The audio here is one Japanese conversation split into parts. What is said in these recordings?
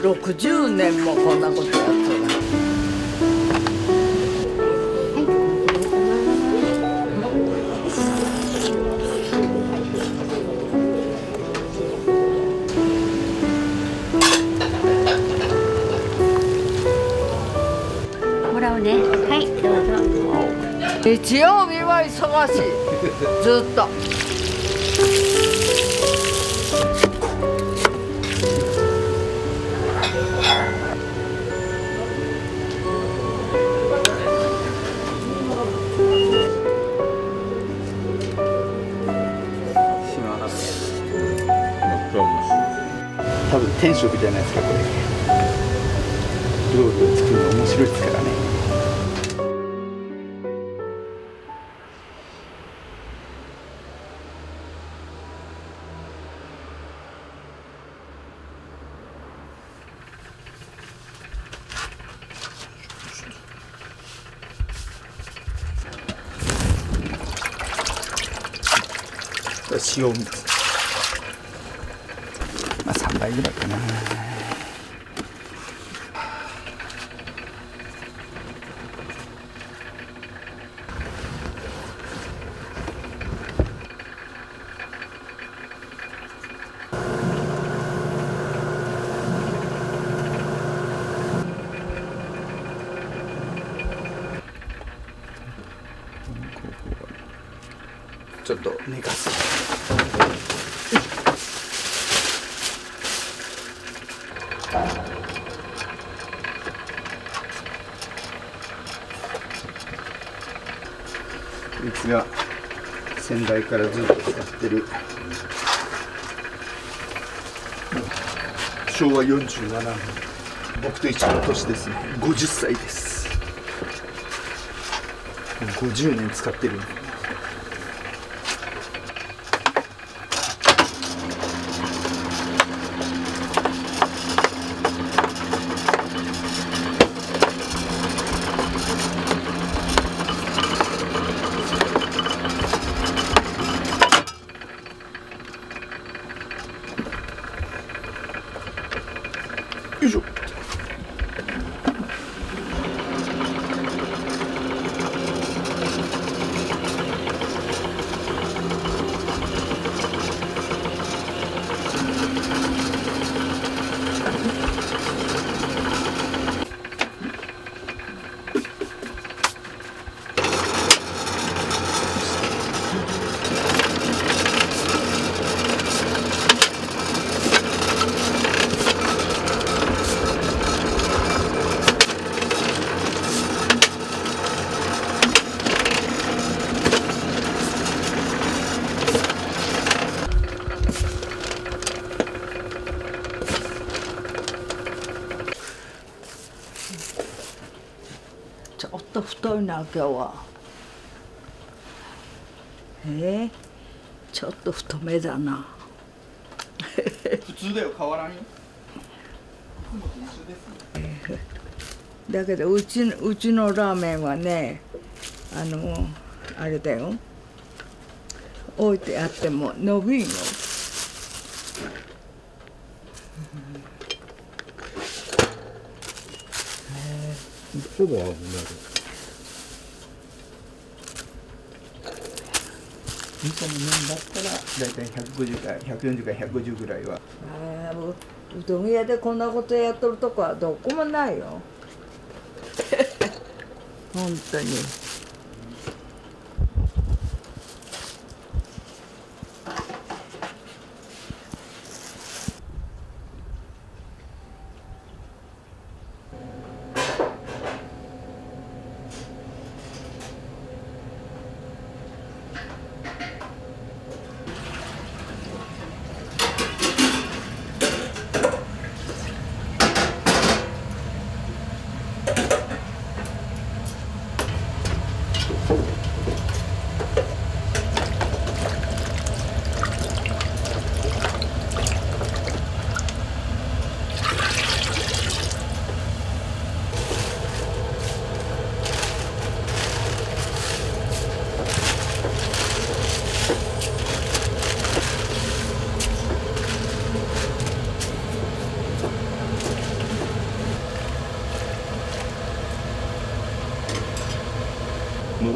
60年もこんなことやっとる。 もらうね。はい、どうぞ。 日曜日は忙しい。ずっと。 多分天職じゃないですかこれ。料理を作るの面白いですからね。塩水、まあ3倍ぐらいかな。ちょっと寝かす。こいつが先代からずっと使ってる昭和47年、僕と一緒の年ですね。50歳です。50年使ってる。よいしょ。 ちょっと太いな今日は。ちょっと太めだな。 普通だよ、変わらんよ。 だけどうちのラーメンはね、あれだよ、置いてあっても伸びんよ。 ほぼ合うね。味噌の麺だったらだいたい150から140から150ぐらいは。 もううどん屋でこんなことやっとるとこはどこもないよ。本当に。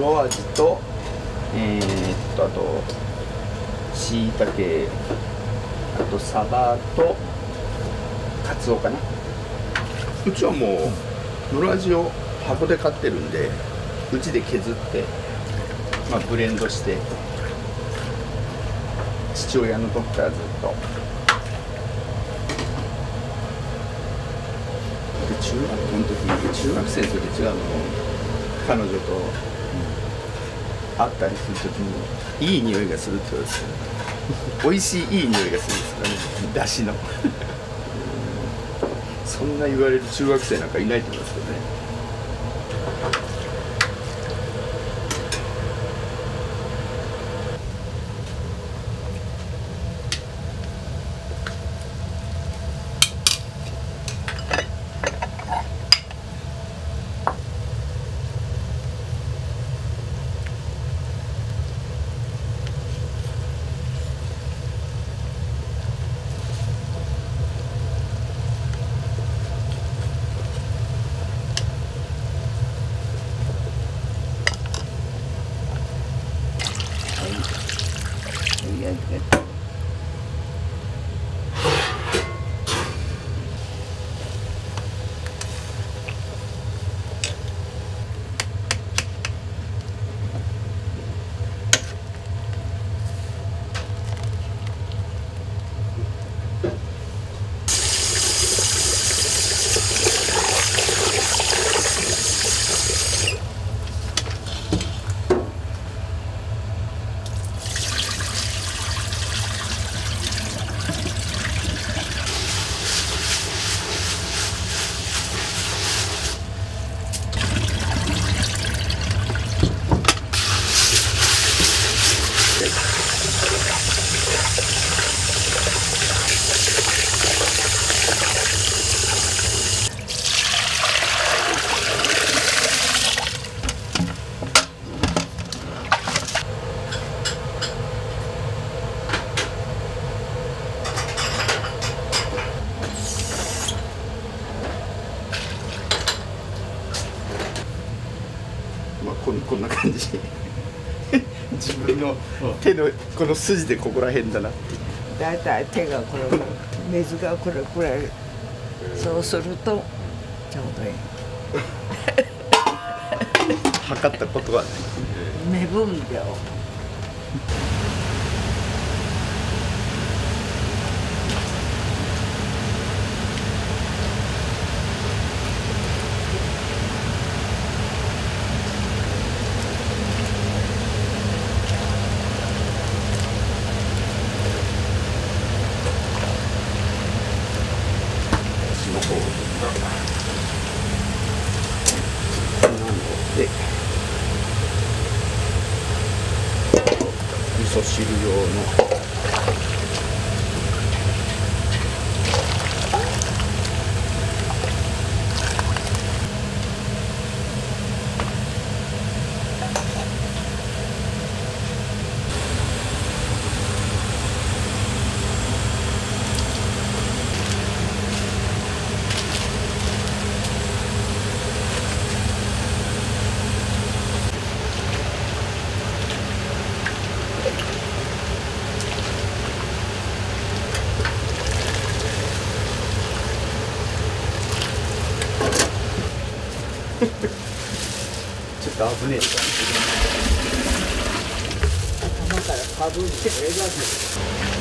黒味とあとしいたけ、あとサバとカツオかな。うちはもう黒味を箱で買ってるんで、うちで削って、まあ、ブレンドして、父親の時からずっとで、中学校の時、中学生の時違うの、彼女と会ったりする時にいい匂いがするって言われて、美味しいいい匂いがするんですかね、だしのそんな言われる中学生なんかいないと思いますけどね。こんな感じ自分の手のこの筋でここら辺だなって。 だいたい手がこれ水がこれくらい、そうするとちょうどいい測ったことはない。 目分量。 で味噌汁用のちょっと危ねえか。 頭からかぶって枝で。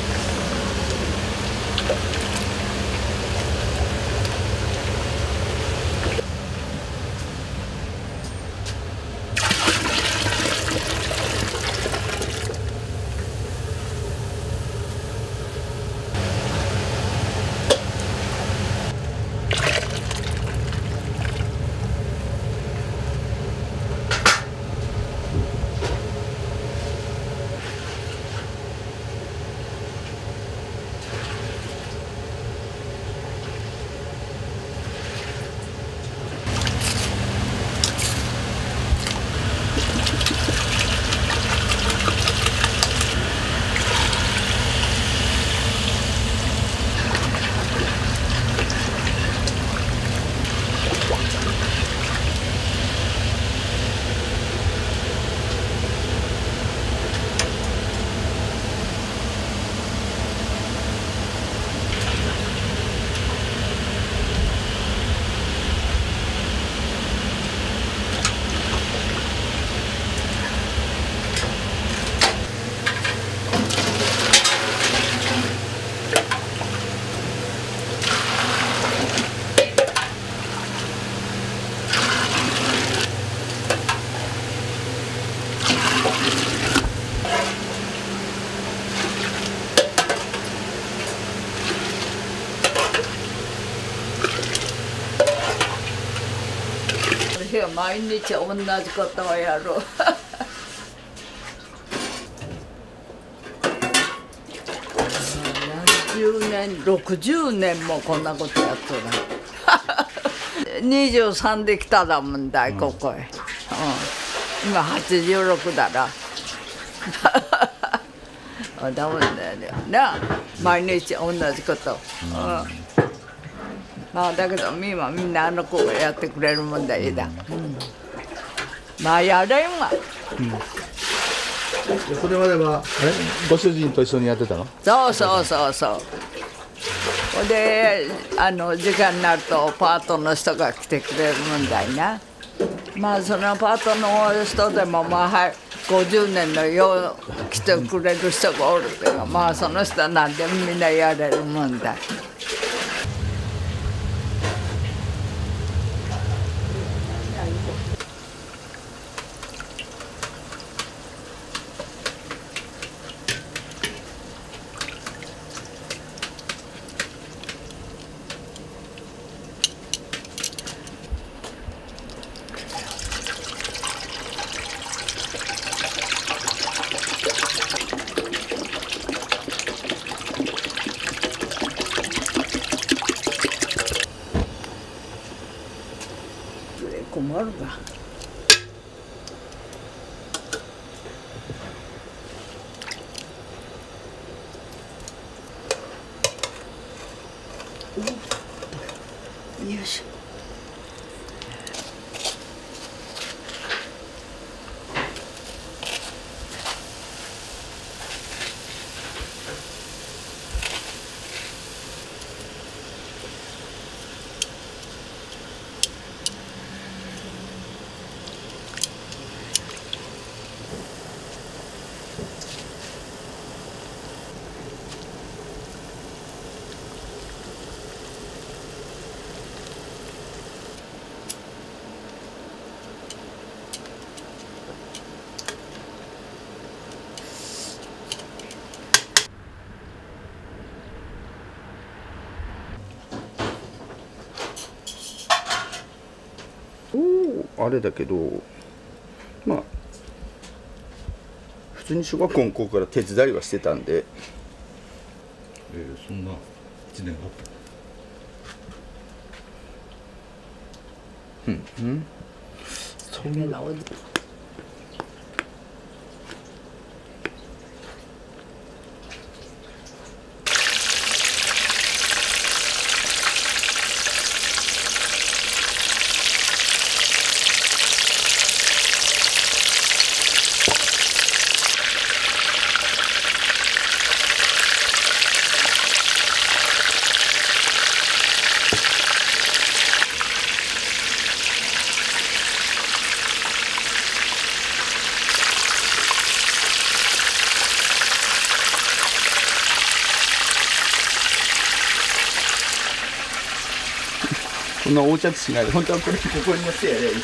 いや毎日同じことをやる何十年60年もこんなことやっとる23で来ただもんだいここへ、今86だなだもんだよな毎日同じこと、まあだけどみんなあの子がやってくれるもんだいだ、まあやれんわ、 それまではご主人と一緒にやってたの？ そうそうそうそう。ほんで時間になるとパートの人が来てくれるもんだいな。まあそのパートの人でもまあはい50年のよう来てくれる人がおるけど、まあその人は何でもみんなやれるもんだい。困るわ。よいしょ。 あれだけどまあ普通に小学校の頃から手伝いはしてたんで、 そんな1年経った。 そんなそんな横着しないで、本当はこれここに乗せやれ。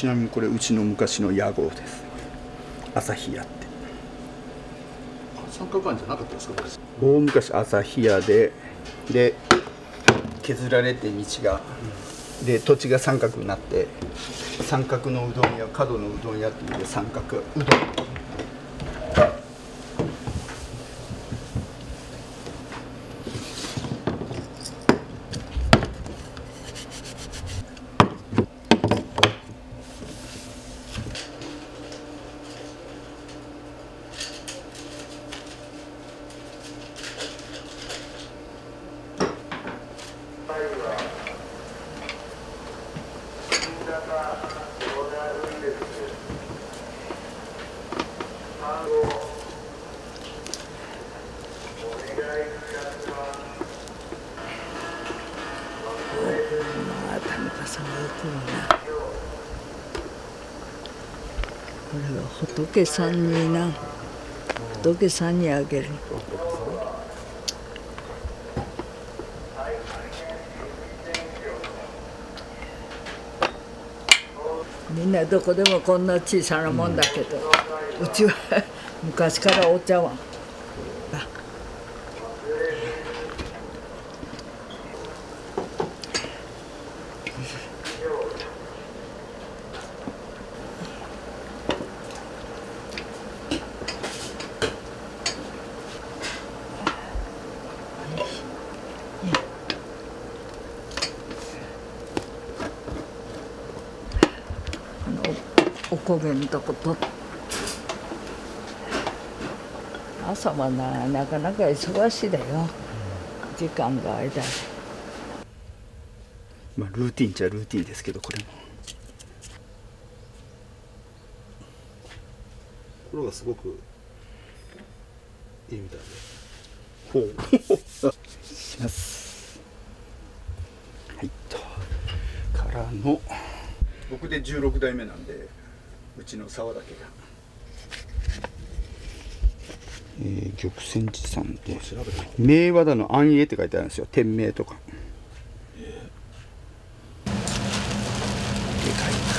ちなみにこれうちの昔の屋号です。旭屋って。 三角館じゃなかったですかこれ。 大昔旭屋で削られて道が、で土地が三角になって、三角のうどん屋、角のうどん屋っていうので三角うどん。 田中さんが言ってるな。これは仏さんにな、仏さんにあげる。みんなどこでもこんな小さなもんだけど、うちは昔からお茶碗。おこげのとこと朝はなかなか忙しいだよ、時間が間で。 まあルーティンっちゃルーティンですけど、これもこれがすごくいいみたいで。 ほうします。はいとからの僕で16代目なんで、うちの沢田家が、玉泉寺さんで明和田の安永って書いてあるんですよ、天明とか。でかいな。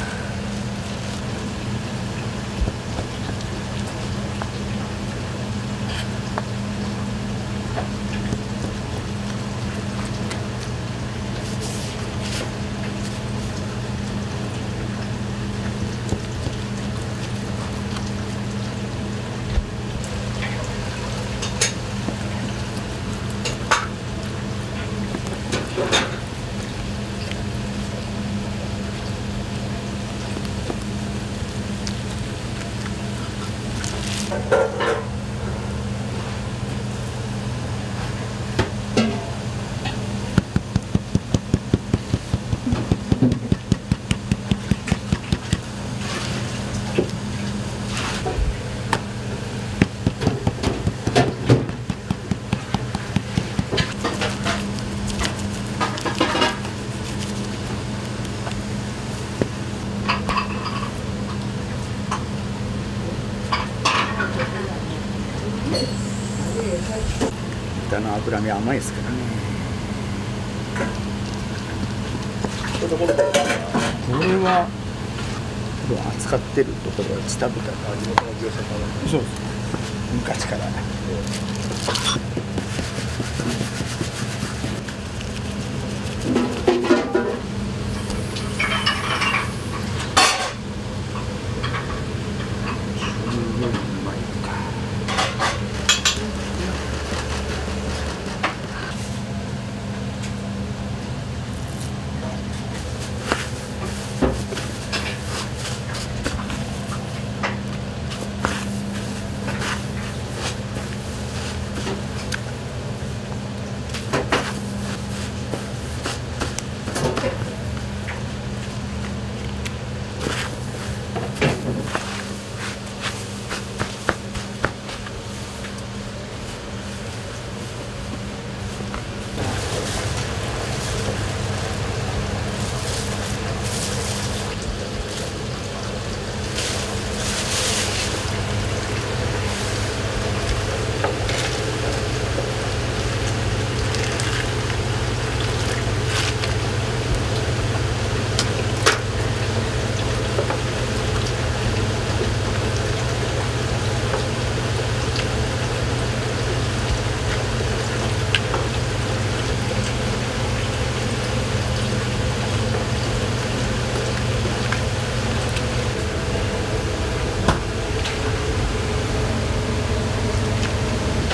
豚の脂身甘いですからね。これは扱ってるところは地豚。地元の業者から。そうです。昔から。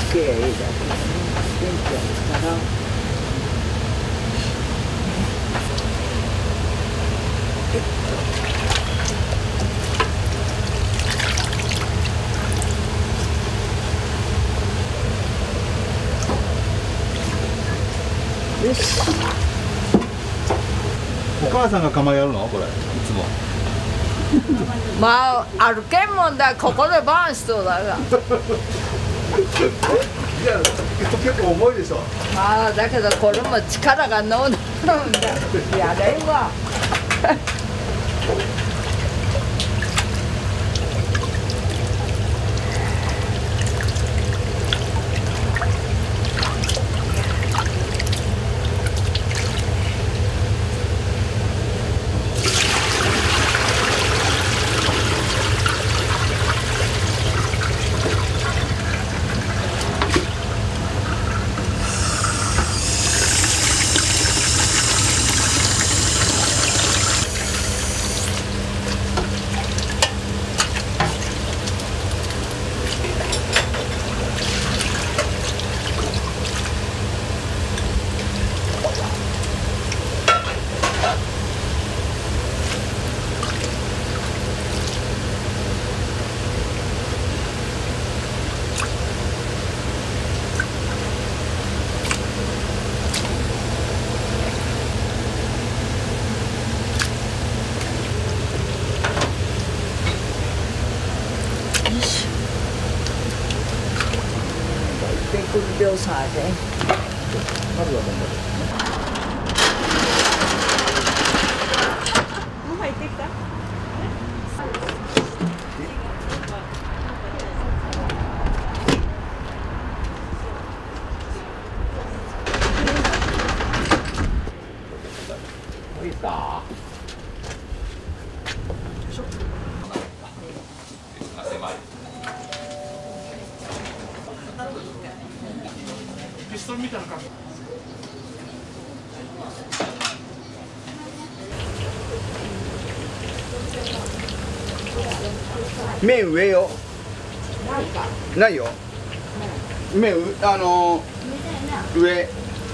気がいいだけどね。元気やったら。よし。 お母さんが釜やるのこれいつも。 まあ歩けんもんだ、ここでバーンしそうだが。 いや結構重いでしょ。 まあだけどこれも力がのうなるんだ。やれんわ。秒差で。 麺上よ。ないよ。麺上。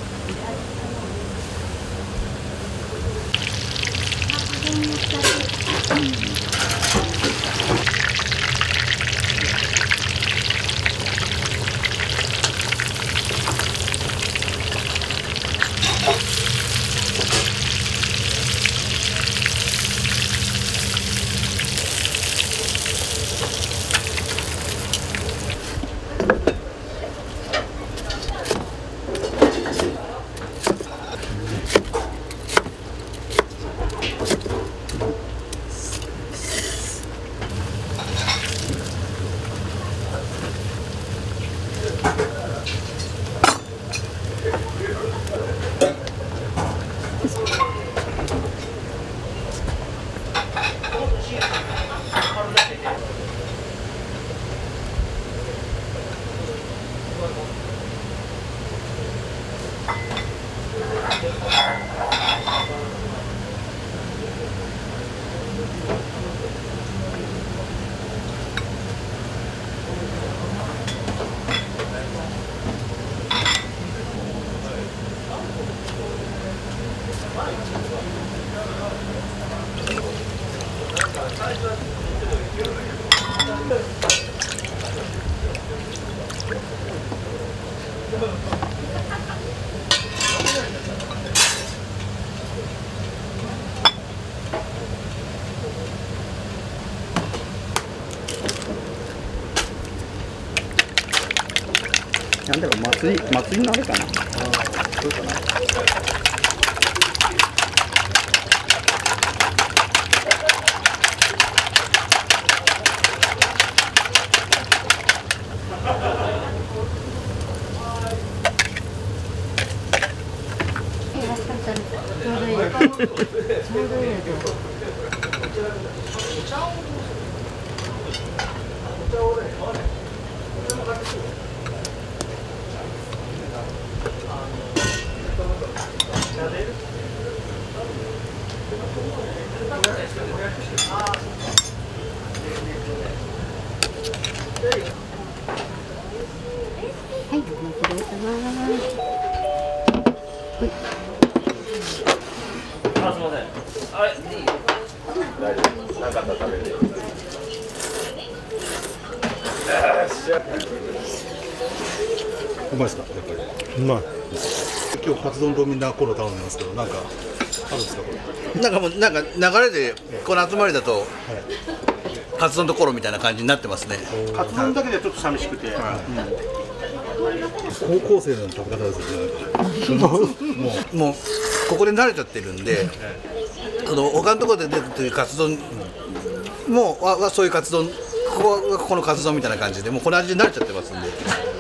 なんだろう、祭りのあれかな。そうかな。 ちょうどいい。ちょうどいい。はなかったら食べる。 うまいですか、やっぱり。うまい。今日カツ丼とみんなコロ頼んでますけど、なんかあるんですかこれ。 なんかもうなんか流れでこの集まりだとカツ丼とコロみたいな感じになってますね。 カツ丼だけでちょっと寂しくて。 高校生の食べ方ですよね。 もうここで慣れちゃってるんで、その他のところで出てるカツ丼もはそういうカツ丼、ここはここのカツ丼みたいな感じでもうこの味に慣れちゃってますんで。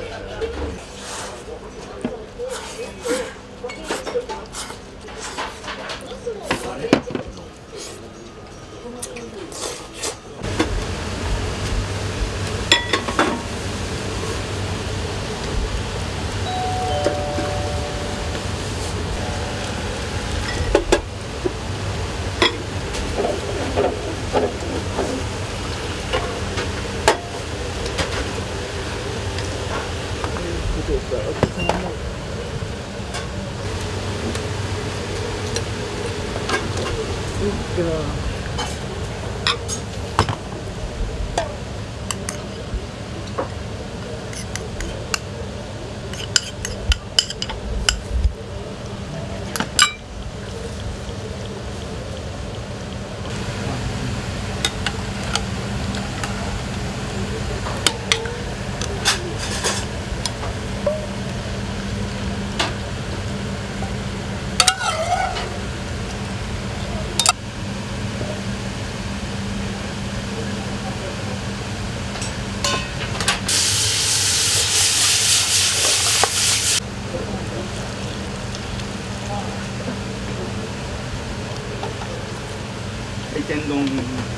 天丼。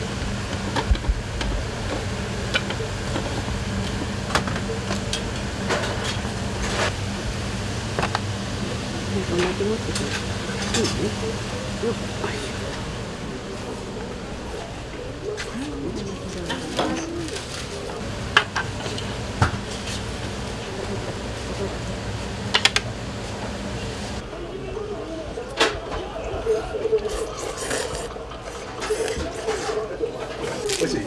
美味しい。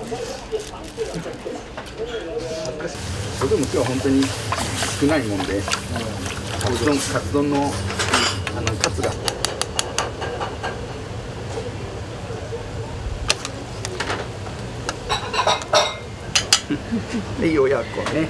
それでも今日は本当に少ないもんで、カツ丼のカツが。で、いい親子ね。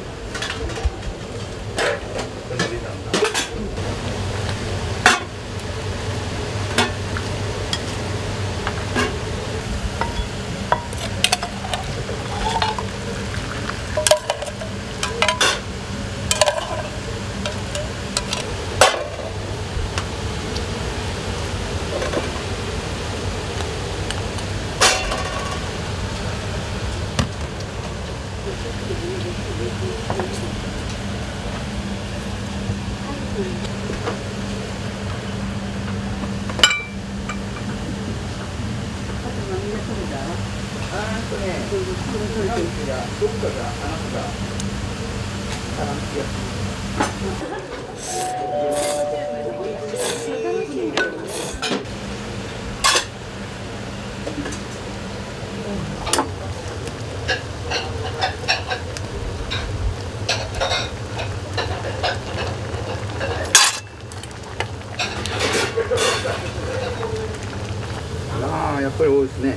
ああ、やっぱり多いですね。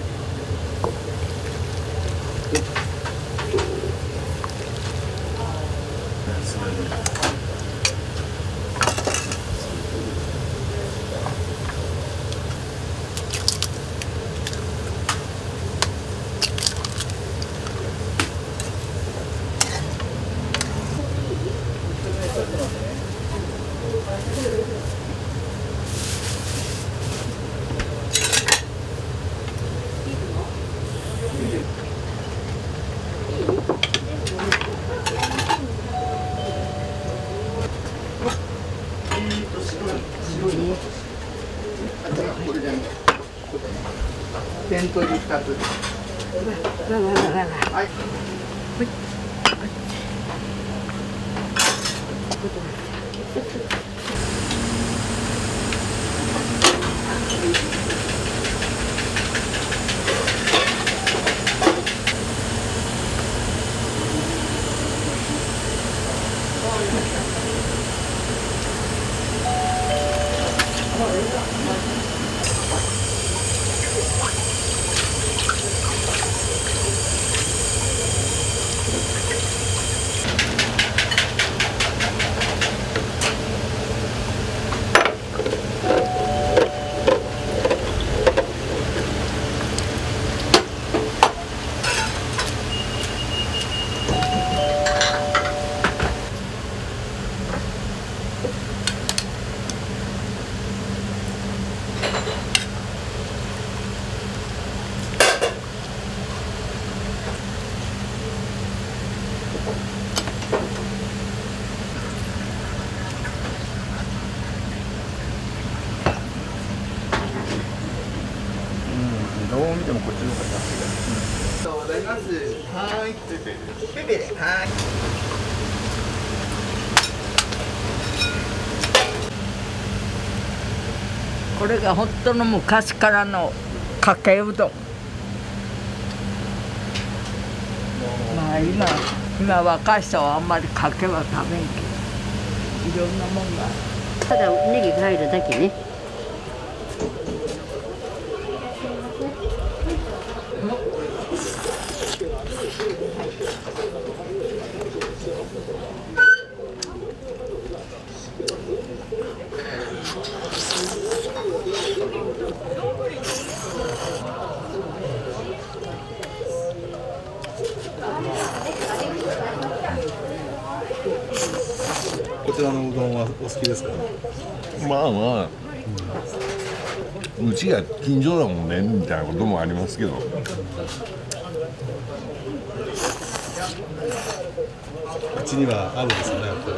天とり2つ。はい。 どう見てもこっちの方が安いから。ありがとうございます。はい。ペペで。はい。 これが本当の昔からのかけうどん。まあ今若い人はあんまりかけは食べんけど、いろんなもんが。 ただネギが入るだけね。 こちらのうどんはお好きですか？ まあまあ、うちが近所だもんねみたいなこともありますけど、 口には合うんですよね、やっぱり。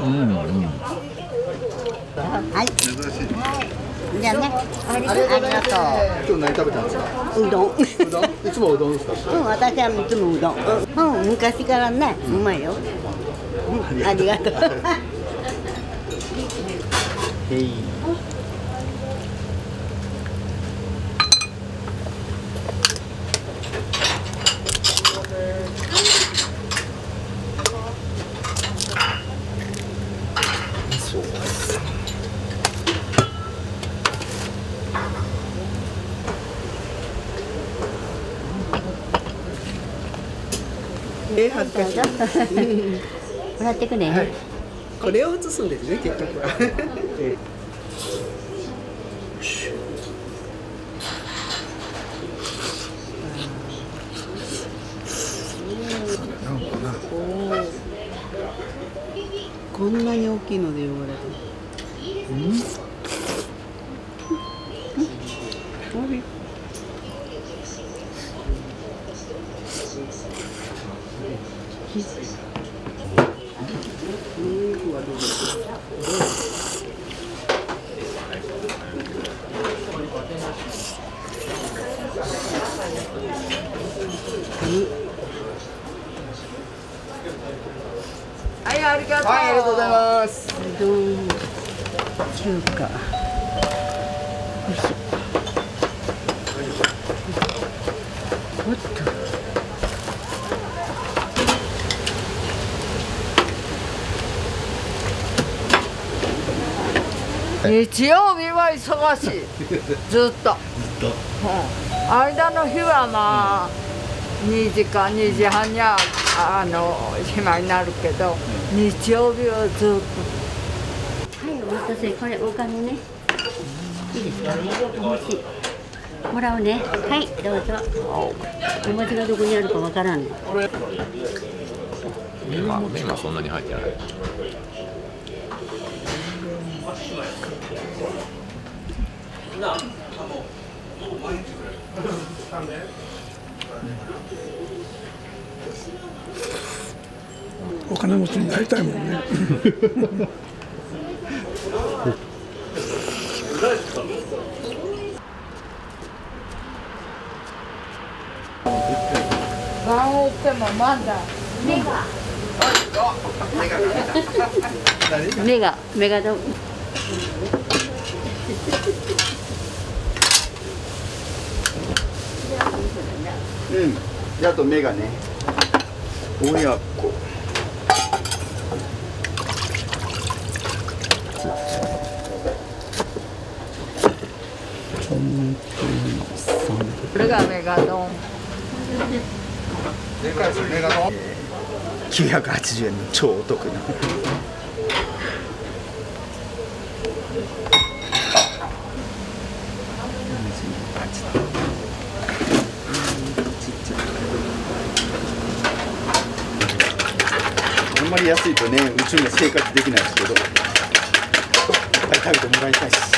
はい。 珍しい。 じゃあね。ありがとう。 今日何食べたんですか？ うどん。 うどん？いつもうどんですか？ 私はいつもうどん。昔からね、うまいよ。ありがとう。 恥ずかしい。 もらってくね。 これを写すんですね、結局は。こんなに大きいので汚れて。 はい、ありがとう。 はい、ありがとうございます。 うどん中華。おっと。 日曜日は忙しい。ずっと。間の日はまあ2時間2時半には暇になるけど、日曜日はずっと。 はい、お待たせ、これお金ね。いいですか。お餅。もらうね。はい、どうぞ。お餅がどこにあるかわからんね。 麺はそんなに入ってない。 お金持ちになりたいもんね。 晩をってもまだ。 目が。 メガ丼。 であと目がね、親子。 これがメガ丼。 でかいですよメガ丼。 980円の超お得な。あんまり安いとね、うちも生活できないですけど、いっぱい食べてもらいたいし。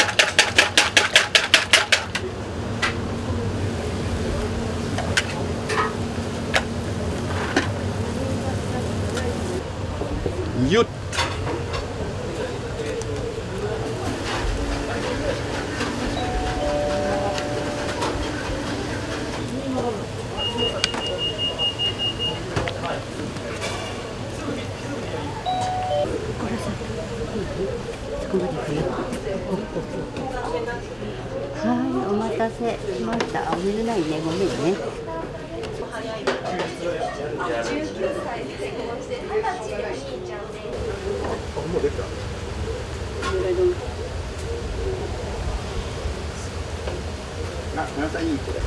よっ。 はい、お待たせしました。お水ないね、ごめんね。 もうできた。 あ、皆さんいいこれ。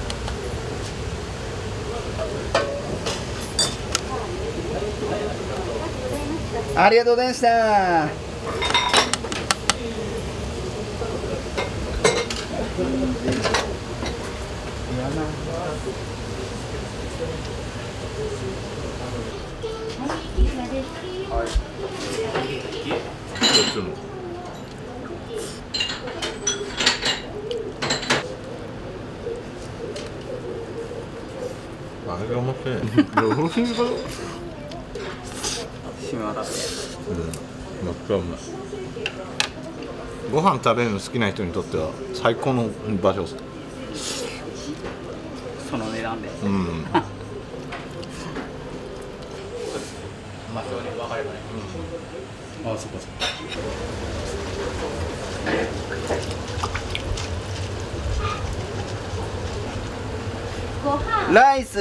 ありがとうございました。 あれが面白い。 島だって。 めっちゃうまい。ご飯食べるの好きな人にとっては最高の場所です。 その値段で。 うん。 まあそうね、分かればね。 あ、そっかそっか。 ライス。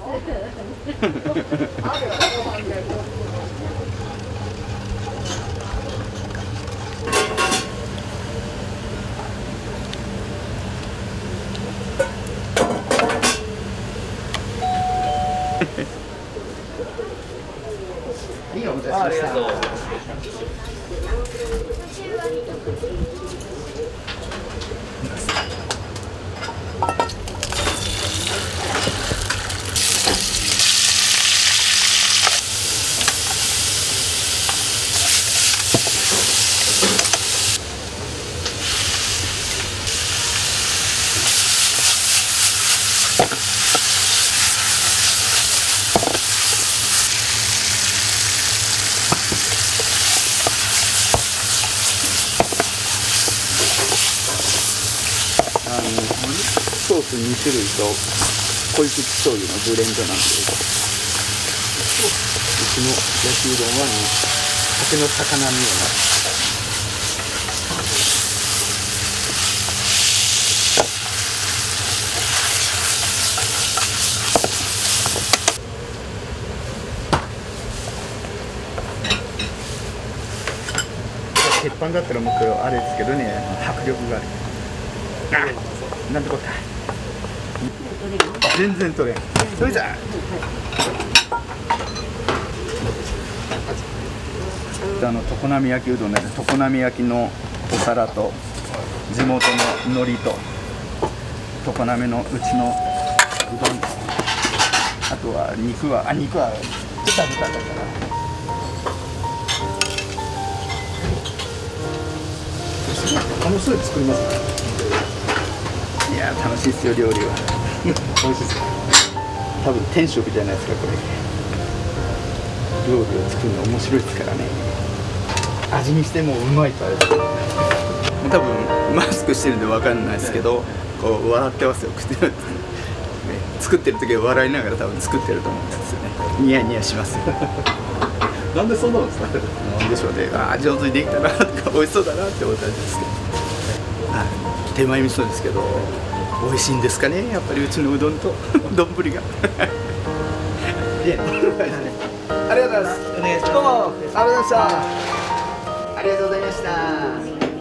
いいよ、ありがとう。ソース2種類と濃い口醤油のブレンドなんで、うちの焼きうどんは酒の魚のような。鉄板だったらもうこれあれですけどね、迫力がある。あ、なんてこった。全然取れん。それじゃ常滑焼きうどんなんで、常滑焼きのお皿と地元の海苔と常滑のうちのうどん、あとは肉は豚だから。 楽しそうに作りますね。 いや楽しいですよ、料理は。 美味しいですか。 多分天職じゃないですか、これ。料理を作るの面白いですからね。味にしてもうまいとあれです。多分マスクしてるんで分かんないですけど、こう笑ってますよ、作ってる時は笑いながら多分作ってると思うんですよね。ニヤニヤしますよ。 なんでそうなるんですか。 なんでしょうね、上手にできたなとか美味しそうだなって思ったんですけど、手前味噌ですけど美味しいんですかね、やっぱりうちのうどんと丼が。ありがとうございます。お願いします。どうもありがとうございました。ありがとうございました。